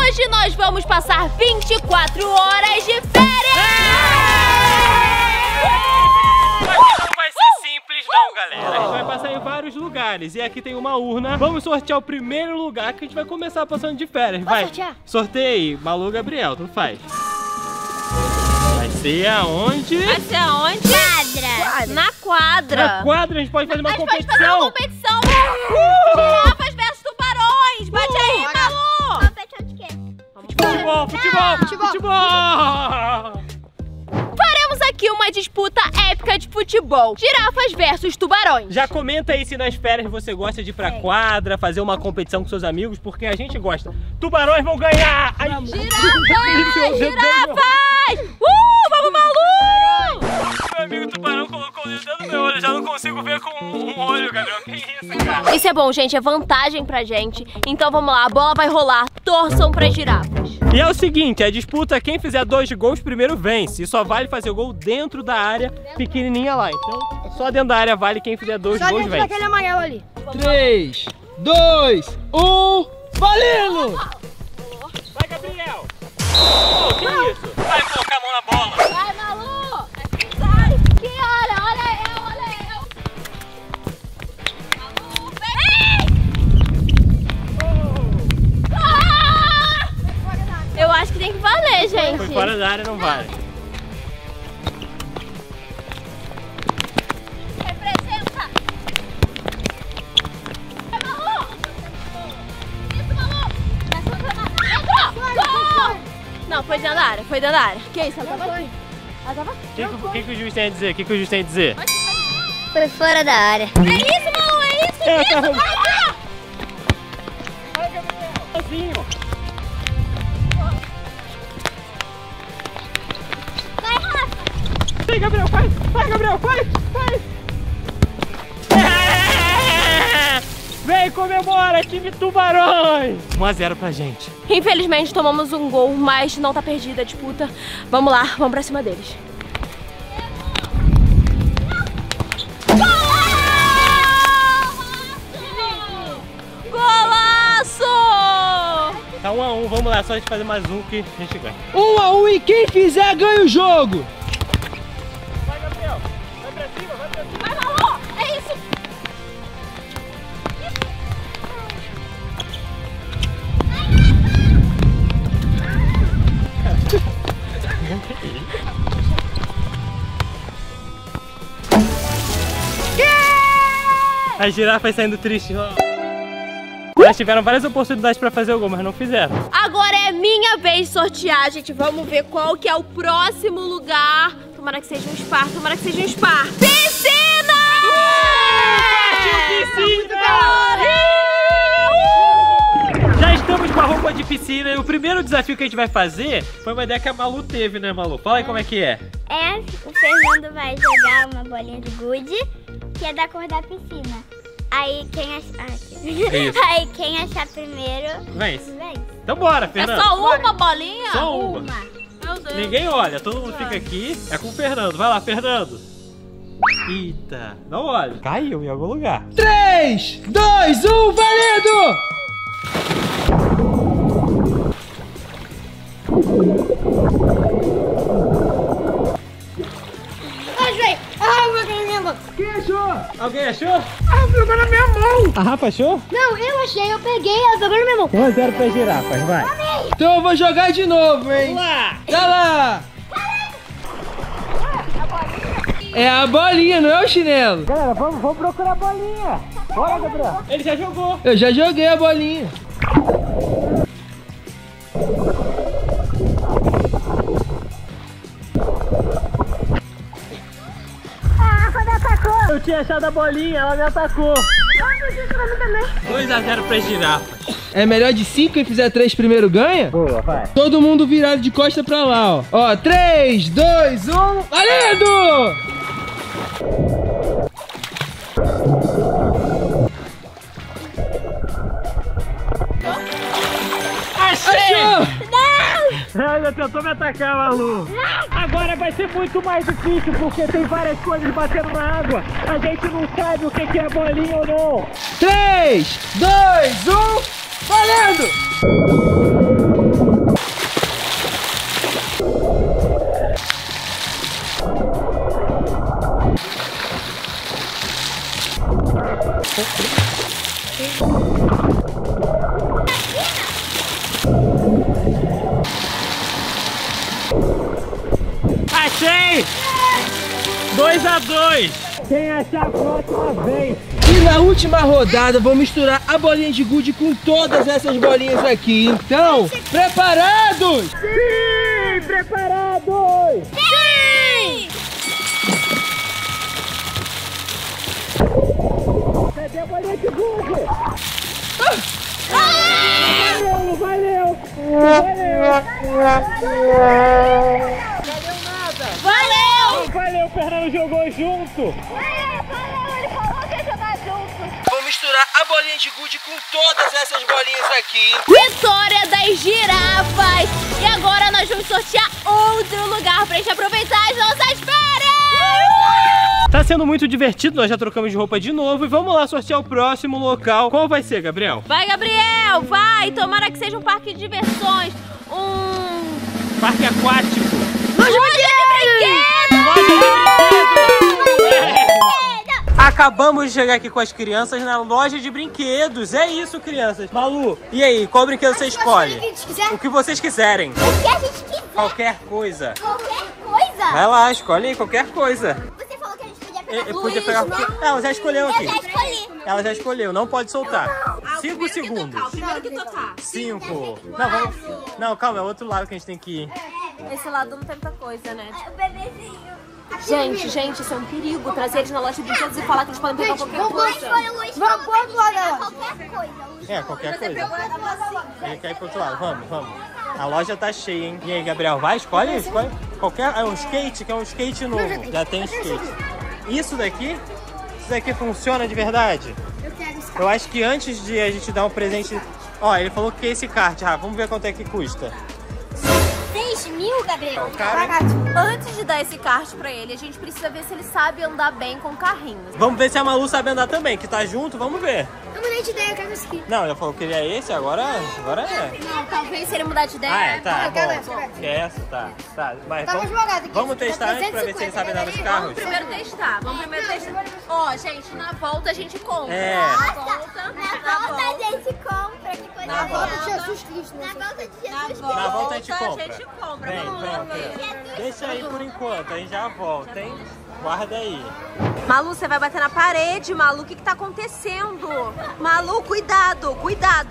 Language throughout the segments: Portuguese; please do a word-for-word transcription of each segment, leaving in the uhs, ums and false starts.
Hoje nós vamos passar vinte e quatro horas de férias! Mas não vai ser simples não, galera. A gente vai passar em vários lugares e aqui tem uma urna. Vamos sortear o primeiro lugar que a gente vai começar passando de férias. Vai, sortear? Sorteia aí, Malu, Gabriel, tu faz. Vai ser aonde? Vai ser aonde? Quadra. Na quadra. Na quadra a gente pode fazer uma a gente competição. pode fazer uma competição. Uh! Girafas versus tubarões. Bate uh! aí, Malu. Competição de quê? Futebol, futebol, futebol, futebol. Faremos aqui uma disputa épica de futebol. Girafas versus tubarões. Já comenta aí se nas férias você gosta de ir pra quadra, fazer uma competição com seus amigos, porque a gente gosta. Tubarões vão ganhar! Ai, girafas! Girafas! Uh, vamos, Malu! Meu amigo tubarão colocou o dedo dentro do meu olho, eu já não consigo ver com um olho, Gabriel. Que isso, cara? Isso é bom, gente, é vantagem pra gente. Então vamos lá, a bola vai rolar. Torçam pra girafas. E é o seguinte, a disputa, quem fizer dois gols primeiro vence. E só vale fazer o gol dentro da área pequenininha lá. Então, só dentro da área vale quem fizer dois Só gols dentro vence. daquele amarelo ali. três, dois, um, valendo! Vai, Gabriel! Oh, que isso? Vai colocar a mão na bola. Vai, Malu! Sai! Que olha, olha eu, olha eu! Malu, vem! Ah! Eu acho que tem que valer, gente. Foi fora da área, não vale. Representa! Vai, Malu! Isso, Malu! Entrou! Gol! Não, foi dentro da área, foi dentro da área. Que isso? Ela tava aqui. Ela tava aqui. O que, que, que, que o juiz tem a dizer? O que, que o juiz tem a dizer? Foi fora da área. É isso, Malu, é isso, É, isso! tá bom. Vai, vai! Vai, Gabriel! Sozinho! Vai, Rafa. Vai, Gabriel, vai! Vai, Gabriel, vai! Vai! É! Vem, comemora, time Tubarões! um a zero pra gente. Infelizmente tomamos um gol, mas não tá perdida a disputa. Vamos lá, vamos pra cima deles. Golaço! Tá um a um, vamos lá, só a gente fazer mais um que a gente ganha. Um a um e quem fizer ganha o jogo! Vai, Gabriel! Vai pra cima, vai pra cima! Vai, Malu! É isso! As girafas saindo tristes. Elas tiveram várias oportunidades pra fazer o gol, mas não fizeram. Agora é minha vez de sortear, gente. Vamos ver qual que é o próximo lugar. Tomara que seja um spa, tomara que seja um spa. Piscina! Partiu piscina! Já estamos com a roupa de piscina e o primeiro desafio que a gente vai fazer foi uma ideia que a Malu teve, né, Malu? Fala aí como é que é. É, o Fernando vai jogar uma bolinha de gude, que é da cor da piscina. Aí quem achar... Ah, Isso. aí quem achar primeiro... Vence. Vem. Então bora, É Fernando. só uma bolinha? Só uma. Meu Deus. Ninguém olha, todo mundo fica aqui. É com o Fernando. Vai lá, Fernando. Eita, não olha. Caiu em algum lugar. três, dois, um, valendo! Ai, velho! Ai, meu Deus, minha mão! Quem achou? Alguém achou? Ah, pegou na minha mão! A Rafa achou? Não, eu achei, eu peguei, ela pegou na minha mão. um a zero pra girafas, vai. Então eu vou jogar de novo, hein? Vamos lá. Tá lá! É a bolinha, não é o chinelo. Galera, vamos, vamos procurar a bolinha. Bora, Gabriel. Ele já jogou. Eu já joguei a bolinha. Eu tinha achado a bolinha, ela me atacou. dois a zero pra girafas. É melhor de cinco, quem fizer três primeiro ganha? Boa, vai. Todo mundo virado de costa pra lá, ó. Ó, três, dois, um, valendo! Achei! Achou! Ela ainda tentou me atacar, Malu. Agora vai ser muito mais difícil, porque tem várias coisas batendo na água. A gente não sabe o que que é bolinha ou não. três, dois, um, valendo! Achei! dois a dois. Quem achar a próxima vez. E na última rodada, vou misturar a bolinha de gude com todas essas bolinhas aqui. Então, preparados? Sim! Preparados! Sim! Cadê a bolinha de gude? Ah! Valeu, valeu! Valeu! Valeu! Valeu, o Fernando jogou junto! Vou misturar a bolinha de gude com todas essas bolinhas aqui. Vitória das girafas! E agora nós vamos sortear outro lugar pra gente aproveitar as nossas férias! Tá sendo muito divertido, nós já trocamos de roupa de novo e vamos lá sortear o próximo local. Qual vai ser, Gabriel? Vai, Gabriel! Vai! Tomara que seja um parque de diversões. Um... Parque aquático. Loja de brinquedos! Loja de brinquedos! Acabamos de chegar aqui com as crianças na loja de brinquedos. É isso, crianças. Malu, e aí, qual brinquedo você escolhe? O que vocês quiserem. O que a gente quiser. Qualquer coisa. Qualquer coisa. Vai lá, escolhe aí qualquer coisa. Você falou que a gente podia pegar. Eu, eu podia pegar o quê? Ela já escolheu aqui. Eu já escolhi. Ela já escolheu, não pode soltar. Cinco segundos. Primeiro que tocar. Cinco. Não, vamos... Não, calma, é outro lado que a gente tem que ir. Esse lado não tem muita coisa, né? O bebezinho. Gente, gente, isso é um perigo. Trazer eles na loja de brinquedos e falar que eles podem pegar qualquer Mas coisa. foi o Luiz que falou pra gente pegar qualquer coisa. Luiz. É, qualquer coisa. Ele quer ir pro outro lado. Vamos, vamos. A loja tá cheia, hein? E aí, Gabriel, vai? Escolhe, escolhe. Qualquer... É um skate, que é um skate novo. Já tem skate. Isso daqui? Isso daqui funciona de verdade? Eu quero esse Eu acho que antes de a gente dar um presente... Ó, ele falou que é esse kart, Rafa. Vamos ver quanto é que custa. seis mil, Gabriel. Cara, Antes de dar esse kart pra ele, a gente precisa ver se ele sabe andar bem com carrinhos. vamos ver se a Malu sabe andar também, que tá junto, vamos ver. Eu mudei de ideia, eu quero esse aqui. Não, ele falou que queria esse, agora, agora é. Não, talvez se ele mudar de ideia. Ah, é, tá, eu quero bom. essa, eu quero essa. Quer essa, tá, tá. Mas Tá vamos, mais barato aqui. vamos Tá testar antes pra ver se ele sabe andar nos trezentos e cinquenta. carros. Vamos primeiro testar, vamos primeiro testar. Ó, gente, na volta a gente compra. É. Na Nossa, volta, na volta a gente compra. Que coisa Na volta legal. de Jesus Cristo. Na volta de Na Jesus volta, Na volta a gente compra. A gente compra. Vem, Vamos vem, lá, vem. vem. Deixa aí por enquanto, aí já volta, hein? Guarda aí. Malu, você vai bater na parede, Malu. O que que tá acontecendo? Malu, cuidado, cuidado.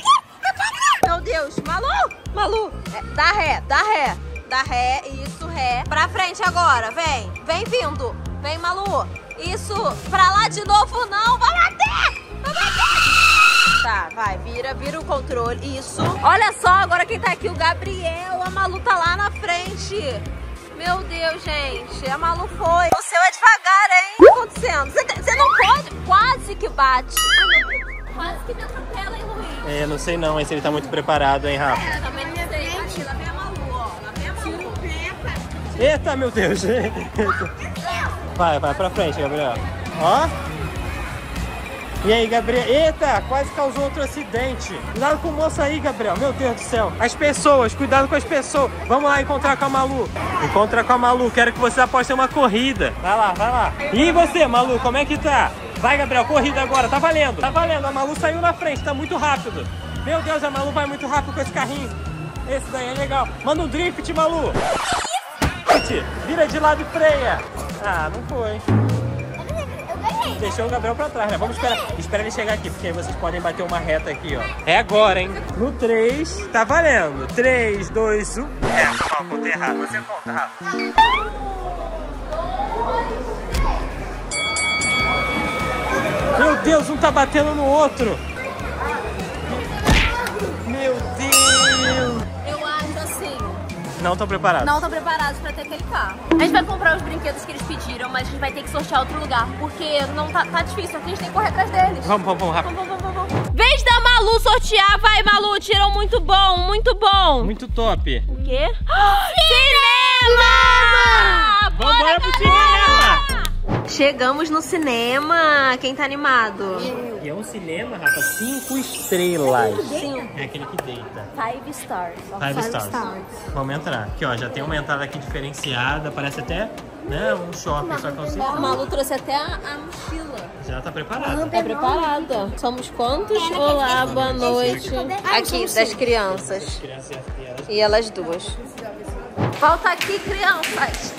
Meu Deus, Malu, Malu. É, dá ré, dá ré. Dá ré, isso, ré. Pra frente agora, vem. Vem vindo. Vem, Malu. Isso, pra lá de novo não. Vai bater, vai bater. Tá, vai, vira, vira o controle. Isso. Olha só, agora quem tá aqui, o Gabriel. A Malu tá lá na frente. Meu Deus, gente, a Malu foi. O seu é devagar, hein? O que tá acontecendo? Você, você não pode? Quase que bate. Ai, meu Deus. Quase que me atropela, hein, Luiz? É, não sei não, mas ele tá muito preparado, hein, Rafa? Eu também não sei. Aqui, lá vem a Malu, ó. Lá vem a Malu. Eita, meu Deus. Vai, vai pra frente, Gabriel. Ó. E aí, Gabriel? Eita, quase causou outro acidente. Cuidado com o moço aí, Gabriel. Meu Deus do céu. As pessoas, cuidado com as pessoas. Vamos lá encontrar com a Malu. Encontra com a Malu. Quero que você aposte uma corrida. Vai lá, vai lá. E você, Malu, como é que tá? Vai, Gabriel, corrida agora. Tá valendo. Tá valendo. A Malu saiu na frente. Tá muito rápido. Meu Deus, a Malu vai muito rápido com esse carrinho. Esse daí é legal. Manda um drift, Malu. Vira de lado e freia. Ah, não foi. Deixou o Gabriel pra trás, né? Vamos esperar, esperar ele chegar aqui, porque aí vocês podem bater uma reta aqui, ó. É agora, hein? No três, tá valendo. três, dois, um. É, tá bom, contei errado. Você conta, Rafa. Meu Deus, um tá batendo no outro. Meu Deus. Eu acho assim. Não estão preparados. Não estão preparados pra ter aquele carro. A gente vai comprar os brinquedos que eles pediram, mas a gente vai ter que sortear outro lugar, porque não tá, tá difícil, aqui a gente tem que correr atrás deles. Vamos, vamos, vamos, rápido. Vamos, vamos, vamos, vamos. Vez da Malu sortear, vai, Malu, tiram muito bom, muito bom. Muito top. O quê? Cinema! Vamos embora pro cinema! Chegamos no cinema. Quem tá animado? E é um cinema, Rafa, cinco estrelas. Sim. É aquele que deita. Five stars. Five stars. Vamos entrar. Aqui, ó, já tem uma entrada aqui diferenciada. Parece até, né, um shopping, só que é um A cinema. Malu trouxe até a, a mochila. Já tá preparada. Tá preparada. Somos quantos? Olá, boa noite. Aqui, das crianças. Crianças e elas. E elas duas. Falta aqui, crianças.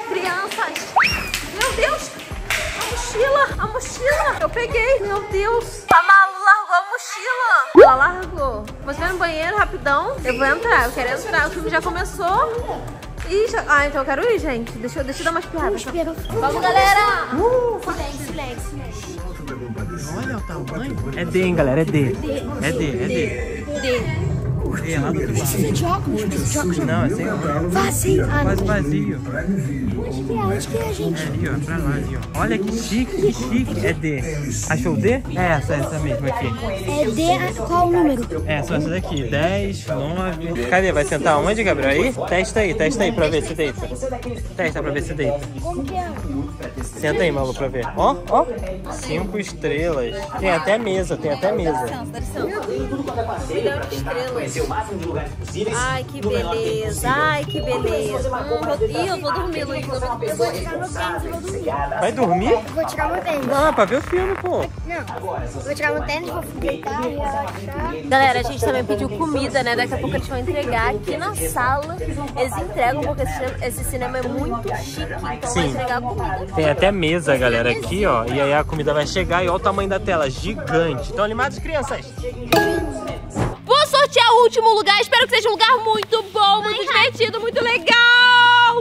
Crianças. Meu Deus. A mochila. A mochila. Eu peguei. Meu Deus. A Malu largou a mochila. Ela largou. Você vai no banheiro rapidão? Eu vou entrar. Eu quero entrar. O filme já começou. Ih, já... Ah, então eu quero ir, gente. Deixa eu, deixa eu dar umas piadas. Vamos, galera. Uh, silêncio, silêncio, silêncio. Olha o tamanho. É D, hein, galera. É D. É D, é D. D. É lá do outro lado. Precisa de óculos, precisa de óculos. Não, é sem óculos. Vazio. Ah, Quase vazio. onde que é? Onde que é, gente? É ali, ó. Pra lá, ali, ó. Olha que chique, que chique. É D. Achou o D? É essa, essa mesma aqui. É D, qual o número? É, só essa daqui. dez, nove. Cadê? Vai sentar onde, Gabriel? Aí? Testa aí, testa aí pra ver se deita. Testa pra ver se deita. Como que é? Senta aí, Malu, pra ver. Ó, ó. Cinco estrelas. Tem até mesa, tem até mesa. Milhão de estrelas. Ai, que beleza. Ai, que beleza. Hum, vou... Ih, eu vou dormir, Luiz. Eu vou Eu vou tirar meu tênis e vou dormir. Vai dormir? Eu vou tirar meu tênis. Ah, pra ver o filme, pô. Não, eu vou tirar meu tênis, vou deitar e relaxar. Galera, a gente também pediu comida, né? Daqui a pouco eles vão entregar aqui na sala. Eles entregam porque esse cinema, esse cinema é muito chique. Então Sim. vai entregar comida. Tem até mesa, galera, aqui, ó. E aí a comida vai chegar e olha o tamanho da tela, gigante. Estão animados, crianças? Vou sortear o último lugar. Espero que seja um lugar muito bom, muito divertido, muito legal.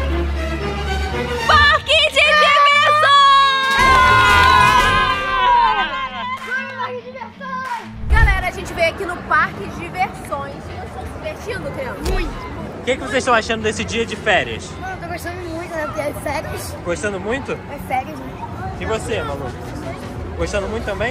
Parque de diversões! Galera, a gente veio aqui no parque de diversões. Vocês estão se divertindo, criança? Muito. O que, que vocês estão achando desse dia de férias? Mano, eu tô gostando muito, né? Porque é férias. Gostando muito? É férias, né? E você, Malu? Gostando muito também?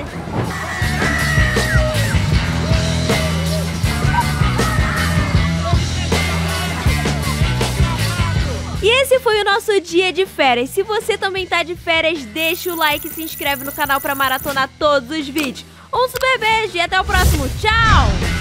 E esse foi o nosso dia de férias. Se você também tá de férias, deixa o like e se inscreve no canal pra maratonar todos os vídeos. Um super beijo e até o próximo. Tchau!